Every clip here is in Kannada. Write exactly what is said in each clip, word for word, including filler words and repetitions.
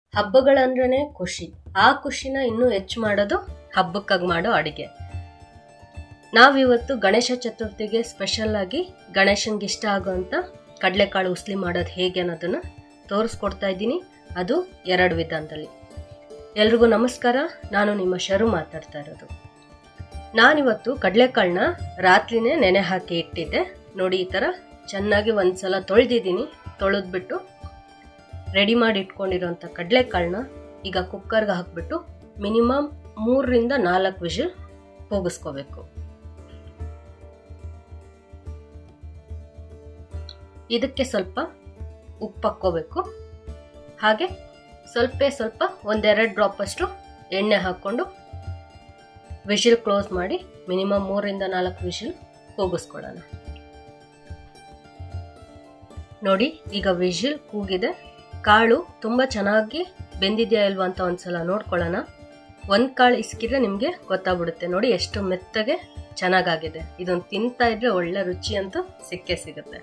ಹಬ್ಬಗಳಂದ್ರೇ ಖುಷಿ. ಆ ಖುಷಿನ ಇನ್ನೂ ಹೆಚ್ಚು ಮಾಡೋದು ಹಬ್ಬಕ್ಕಾಗಿ ಮಾಡೋ ಅಡುಗೆ. ನಾವಿವತ್ತು ಗಣೇಶ ಚತುರ್ಥಿಗೆ ಸ್ಪೆಷಲ್ ಆಗಿ ಗಣೇಶನ್ಗೆ ಇಷ್ಟ ಆಗೋಂಥ ಕಡಲೆಕಾಳು ಉಸ್ಲಿ ಮಾಡೋದು ಹೇಗೆ ಅನ್ನೋದನ್ನು ತೋರಿಸ್ಕೊಡ್ತಾ ಇದ್ದೀನಿ. ಅದು ಎರಡು ವಿಧಾನದಲ್ಲಿ. ಎಲ್ರಿಗೂ ನಮಸ್ಕಾರ, ನಾನು ನಿಮ್ಮ ಶರು ಮಾತಾಡ್ತಾ ಇರೋದು. ನಾನಿವತ್ತು ಕಡಲೆಕಾಳನ್ನ ರಾತ್ರಿನೇ ನೆನೆ ಹಾಕಿ ಇಟ್ಟಿದ್ದೆ. ನೋಡಿ, ಈ ಥರ ಚೆನ್ನಾಗಿ ಒಂದ್ಸಲ ತೊಳೆದಿದ್ದೀನಿ. ತೊಳೆದ್ಬಿಟ್ಟು ರೆಡಿ ಮಾಡಿ ಇಟ್ಕೊಂಡಿರೋಂಥ ಕಡಲೆಕಾಳನ್ನ ಈಗ ಕುಕ್ಕರ್ಗೆ ಹಾಕ್ಬಿಟ್ಟು ಮಿನಿಮಮ್ ಮೂರರಿಂದ ನಾಲ್ಕು ವಿಷಲ್ ಕೂಗಿಸ್ಕೋಬೇಕು. ಇದಕ್ಕೆ ಸ್ವಲ್ಪ ಉಪ್ಪು ಹಾಕ್ಕೋಬೇಕು. ಹಾಗೆ ಸ್ವಲ್ಪ ಸ್ವಲ್ಪ ಒಂದೆರಡು ಡ್ರಾಪ್ ಅಷ್ಟು ಎಣ್ಣೆ ಹಾಕ್ಕೊಂಡು ವಿಷಲ್ ಕ್ಲೋಸ್ ಮಾಡಿ ಮಿನಿಮಮ್ ಮೂರರಿಂದ ನಾಲ್ಕು ವಿಷಲ್ ಕೂಗಿಸ್ಕೊಳ್ಳೋಣ. ನೋಡಿ, ಈಗ ವಿಷಲ್ ಕೂಗಿದೆ. ಕಾಳು ತುಂಬ ಚೆನ್ನಾಗಿ ಬೆಂದಿದೆಯಾ ಇಲ್ವಾ ಅಂತ ಒಂದ್ಸಲ ನೋಡ್ಕೊಳ್ಳೋಣ. ಒಂದು ಕಾಳು ಇಸ್ಕಿದ್ರೆ ನಿಮಗೆ ಗೊತ್ತಾಗ್ಬಿಡುತ್ತೆ. ನೋಡಿ ಎಷ್ಟು ಮೆತ್ತಗೆ ಚೆನ್ನಾಗಾಗಿದೆ. ಇದೊಂದು ತಿಂತಾ ಇದ್ರೆ ಒಳ್ಳೆ ರುಚಿ ಅಂತೂ ಸಿಕ್ಕೇ ಸಿಗುತ್ತೆ.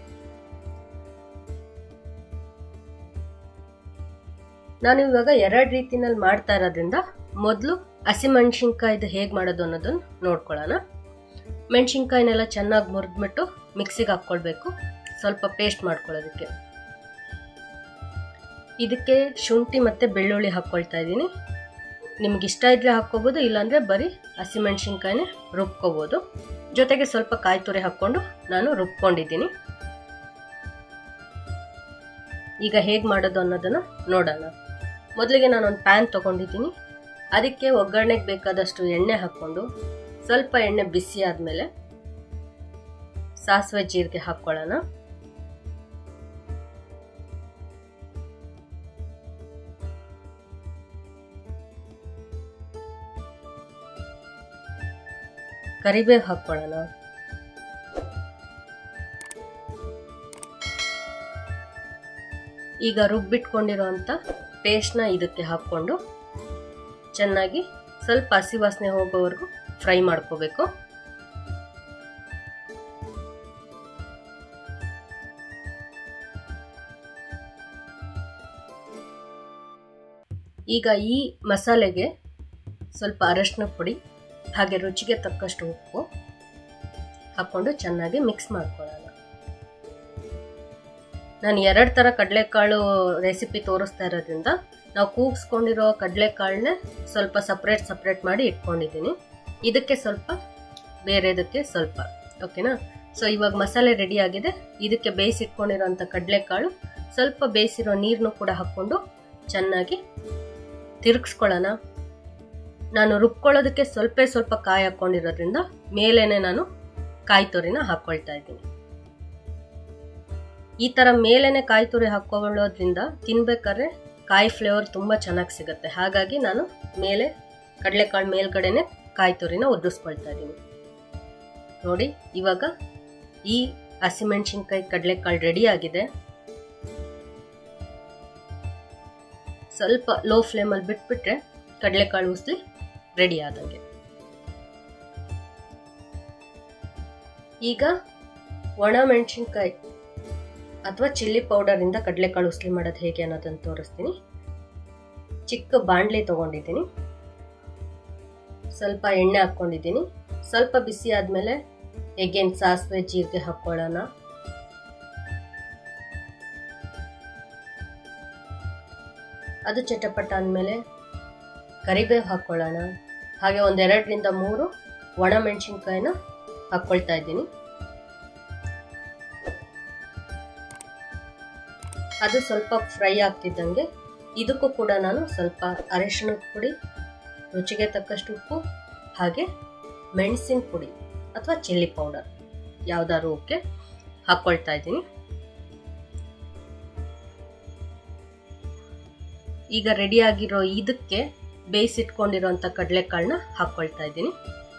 ನಾನು ಇವಾಗ ಎರಡು ರೀತಿನಲ್ಲಿ ಮಾಡ್ತಾ ಇರೋದ್ರಿಂದ ಮೊದಲು ಹಸಿಮೆಣಸಿನ್ಕಾಯ್ದು ಹೇಗೆ ಮಾಡೋದು ಅನ್ನೋದನ್ನು ನೋಡ್ಕೊಳ್ಳೋಣ. ಮೆಣಸಿನ್ಕಾಯಿನೆಲ್ಲ ಚೆನ್ನಾಗಿ ಮುರಿದ್ಬಿಟ್ಟು ಮಿಕ್ಸಿಗೆ ಹಾಕ್ಕೊಳ್ಬೇಕು, ಸ್ವಲ್ಪ ಪೇಸ್ಟ್ ಮಾಡ್ಕೊಳ್ಳೋದಕ್ಕೆ. ಇದಕ್ಕೆ ಶುಂಠಿ ಮತ್ತು ಬೆಳ್ಳುಳ್ಳಿ ಹಾಕ್ಕೊಳ್ತಾ ಇದ್ದೀನಿ. ನಿಮ್ಗೆ ಇಷ್ಟ ಇದ್ರೆ ಹಾಕ್ಕೋಬೋದು, ಇಲ್ಲಾಂದರೆ ಬರೀ ಹಸಿಮೆಣಸಿನ್ಕಾಯಿನೇ ರುಬ್ಕೋಬೋದು. ಜೊತೆಗೆ ಸ್ವಲ್ಪ ಕಾಯಿ ತುರಿ ಹಾಕ್ಕೊಂಡು ನಾನು ರುಬ್ಕೊಂಡಿದ್ದೀನಿ. ಈಗ ಹೇಗೆ ಮಾಡೋದು ಅನ್ನೋದನ್ನು ನೋಡೋಣ. ಮೊದಲಿಗೆ ನಾನೊಂದು ಪ್ಯಾನ್ ತೊಗೊಂಡಿದ್ದೀನಿ. ಅದಕ್ಕೆ ಒಗ್ಗರಣೆಗೆ ಬೇಕಾದಷ್ಟು ಎಣ್ಣೆ ಹಾಕ್ಕೊಂಡು ಸ್ವಲ್ಪ ಎಣ್ಣೆ ಬಿಸಿ ಆದಮೇಲೆ ಸಾಸಿವೆ ಜೀರಿಗೆ ಹಾಕ್ಕೊಳ್ಳೋಣ. ಕರಿಬೇವು ಹಾಕ್ಕೊಳ್ಳೋಣ. ಈಗ ರುಬ್ಬಿಟ್ಕೊಂಡಿರೋಂಥ ಪೇಸ್ಟ್ನ ಇದಕ್ಕೆ ಹಾಕ್ಕೊಂಡು ಚೆನ್ನಾಗಿ ಸ್ವಲ್ಪ ಹಸಿ ವಾಸನೆ ಹೋಗೋವರೆಗೂ ಫ್ರೈ ಮಾಡ್ಕೋಬೇಕು. ಈಗ ಈ ಮಸಾಲೆಗೆ ಸ್ವಲ್ಪ ಅರಶಿನ ಪುಡಿ ಹಾಗೆ ರುಚಿಗೆ ತಕ್ಕಷ್ಟು ಉಪ್ಪು ಹಾಕ್ಕೊಂಡು ಚೆನ್ನಾಗಿ ಮಿಕ್ಸ್ ಮಾಡ್ಕೊಳ್ಳೋಣ. ನಾನು ಎರಡು ಥರ ಕಡಲೆಕಾಳು ರೆಸಿಪಿ ತೋರಿಸ್ತಾ ಇರೋದ್ರಿಂದ ನಾವು ಕೂಗಿಸ್ಕೊಂಡಿರೋ ಕಡಲೆಕಾಳನ್ನೇ ಸ್ವಲ್ಪ ಸಪ್ರೇಟ್ ಸಪ್ರೇಟ್ ಮಾಡಿ ಇಟ್ಕೊಂಡಿದ್ದೀನಿ. ಇದಕ್ಕೆ ಸ್ವಲ್ಪ, ಬೇರೆದಕ್ಕೆ ಸ್ವಲ್ಪ. ಓಕೆನಾ? ಸೊ ಇವಾಗ ಮಸಾಲೆ ರೆಡಿ ಆಗಿದೆ. ಇದಕ್ಕೆ ಬೇಯಿಸಿಟ್ಕೊಂಡಿರೋಂಥ ಕಡಲೆಕಾಳು ಸ್ವಲ್ಪ ಬೇಯಿಸಿರೋ ನೀರನ್ನು ಕೂಡ ಹಾಕ್ಕೊಂಡು ಚೆನ್ನಾಗಿ ತಿರುಗಿಸ್ಕೊಳ್ಳೋಣ. ನಾನು ರುಬ್ಕೊಳ್ಳೋದಕ್ಕೆ ಸ್ವಲ್ಪ ಸ್ವಲ್ಪ ಕಾಯಿ ಹಾಕ್ಕೊಂಡಿರೋದ್ರಿಂದ ಮೇಲೇನೆ ನಾನು ಕಾಯಿ ತುರಿನ ಹಾಕ್ಕೊಳ್ತಾ ಇದ್ದೀನಿ. ಈ ಥರ ಮೇಲೇನೆ ಕಾಯಿ ತುರಿ ಹಾಕ್ಕೊಳ್ಳೋದ್ರಿಂದ ತಿನ್ಬೇಕಾದ್ರೆ ಕಾಯಿ ಫ್ಲೇವರ್ ತುಂಬ ಚೆನ್ನಾಗಿ ಸಿಗುತ್ತೆ. ಹಾಗಾಗಿ ನಾನು ಮೇಲೆ ಕಡಲೆಕಾಳು ಮೇಲ್ಗಡೆನೆ ಕಾಯಿ ತುರಿನ ಉದ್ದಿಸ್ಕೊಳ್ತಾ ಇದ್ದೀನಿ. ನೋಡಿ, ಇವಾಗ ಈ ಹಸಿಮೆಣಸಿನ್ಕಾಯಿ ಕಡಲೆಕಾಳು ರೆಡಿ ಆಗಿದೆ. ಸ್ವಲ್ಪ ಲೋ ಫ್ಲೇಮಲ್ಲಿ ಬಿಟ್ಬಿಟ್ರೆ ಕಡಲೆಕಾಳು ಉಸ್ಲಿ ರೆಡಿ ಆದಂಗೆ. ಈಗ ಒಣ ಮೆಣಸಿನ್ಕಾಯಿ ಅಥವಾ ಚಿಲ್ಲಿ ಪೌಡರಿಂದ ಕಡಲೆಕಾಳು ಉಸ್ಲಿ ಮಾಡೋದು ಹೇಗೆ ಅನ್ನೋದನ್ನು ತೋರಿಸ್ತೀನಿ. ಚಿಕ್ಕ ಬಾಣಲೆ ತೊಗೊಂಡಿದ್ದೀನಿ. ಸ್ವಲ್ಪ ಎಣ್ಣೆ ಹಾಕ್ಕೊಂಡಿದ್ದೀನಿ. ಸ್ವಲ್ಪ ಬಿಸಿ ಆದಮೇಲೆ ಎಗೇನ್ ಸಾಸಿವೆ ಜೀರಿಗೆ ಹಾಕ್ಕೊಳ್ಳೋಣ. ಅದು ಚಟಪಟ ಅಂದಮೇಲೆ ಕರಿಬೇವು ಹಾಕ್ಕೊಳ್ಳೋಣ. ಹಾಗೆ ಒಂದೆರಡರಿಂದ ಮೂರು ಒಣ ಮೆಣಸಿನ್ಕಾಯಿನ ಹಾಕ್ಕೊಳ್ತಾ ಇದ್ದೀನಿ. ಅದು ಸ್ವಲ್ಪ ಫ್ರೈ ಆಗ್ತಿದ್ದಂಗೆ ಇದಕ್ಕೂ ಕೂಡ ನಾನು ಸ್ವಲ್ಪ ಅರಿಶಿಣದ ಪುಡಿ, ರುಚಿಗೆ ತಕ್ಕಷ್ಟು ಉಪ್ಪು ಹಾಗೆ ಮೆಣಸಿನ ಪುಡಿ ಅಥವಾ ಚಿಲ್ಲಿ ಪೌಡರ್ ಯಾವ್ದಾದ್ರು ಓಕೆ ಹಾಕ್ಕೊಳ್ತಾ ಇದ್ದೀನಿ. ಈಗ ರೆಡಿಯಾಗಿರೋ ಇದಕ್ಕೆ ಬೇಯಿಸಿಟ್ಕೊಂಡಿರೋಂಥ ಕಡಲೆಕಾಳನ್ನ ಹಾಕ್ಕೊಳ್ತಾ ಇದ್ದೀನಿ.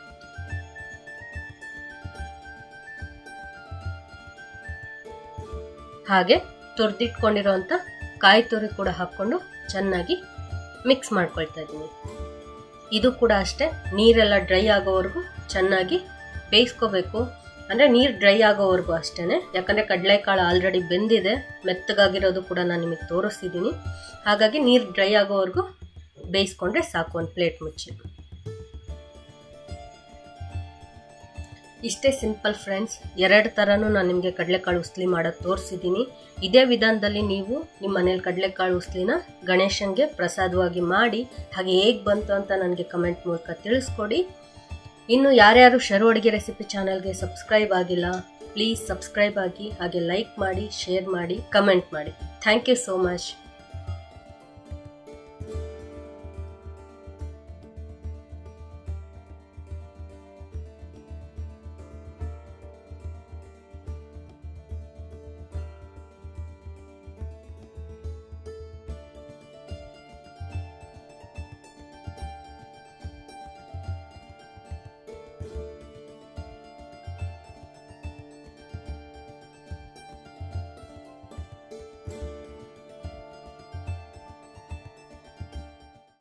ಹಾಗೆ ತುರಿದಿಟ್ಕೊಂಡಿರೋಂಥ ಕಾಯಿ ತುರಿ ಕೂಡ ಹಾಕ್ಕೊಂಡು ಚೆನ್ನಾಗಿ ಮಿಕ್ಸ್ ಮಾಡ್ಕೊಳ್ತಾ ಇದ್ದೀನಿ. ಇದು ಕೂಡ ಅಷ್ಟೇ, ನೀರೆಲ್ಲ ಡ್ರೈ ಆಗೋವರೆಗೂ ಚೆನ್ನಾಗಿ ಬೇಯಿಸ್ಕೋಬೇಕು. ಅಂದರೆ ನೀರು ಡ್ರೈ ಆಗೋವರೆಗೂ ಅಷ್ಟೇ. ಯಾಕಂದರೆ ಕಡಲೆಕಾಳು ಆಲ್ರೆಡಿ ಬೆಂದಿದೆ, ಮೆತ್ತಗಾಗಿರೋದು ಕೂಡ ನಾನು ನಿಮಗೆ ತೋರಿಸ್ತಿದ್ದೀನಿ. ಹಾಗಾಗಿ ನೀರು ಡ್ರೈ ಆಗೋವರೆಗೂ ಬೇಯಿಸ್ಕೊಂಡ್ರೆ ಸಾಕು ಒಂದು ಪ್ಲೇಟ್ ಮುಚ್ಚಿ. ಇಷ್ಟೇ ಸಿಂಪಲ್ ಫ್ರೆಂಡ್ಸ್. ಎರಡು ಥರನೂ ನಾನು ನಿಮಗೆ ಕಡಲೆಕಾಳು ಉಸ್ಲಿ ಮಾಡೋದು ತೋರಿಸಿದ್ದೀನಿ. ಇದೇ ವಿಧಾನದಲ್ಲಿ ನೀವು ನಿಮ್ಮ ಮನೇಲಿ ಕಡಲೆಕಾಳು ಉಸ್ಲಿನ ಗಣೇಶನಿಗೆ ಪ್ರಸಾದವಾಗಿ ಮಾಡಿ ಹಾಗೆ ಹೇಗೆ ಬಂತು ಅಂತ ನನಗೆ ಕಮೆಂಟ್ ಮೂಲಕ ತಿಳಿಸ್ಕೊಡಿ. ಇನ್ನು ಯಾರ್ಯಾರು ಶರು ಅಡುಗೆ ರೆಸಿಪಿ ಚಾನಲ್ಗೆ ಸಬ್ಸ್ಕ್ರೈಬ್ ಆಗಿಲ್ಲ, ಪ್ಲೀಸ್ ಸಬ್ಸ್ಕ್ರೈಬ್ ಆಗಿ, ಹಾಗೆ ಲೈಕ್ ಮಾಡಿ, ಶೇರ್ ಮಾಡಿ, ಕಮೆಂಟ್ ಮಾಡಿ. Thank you so much.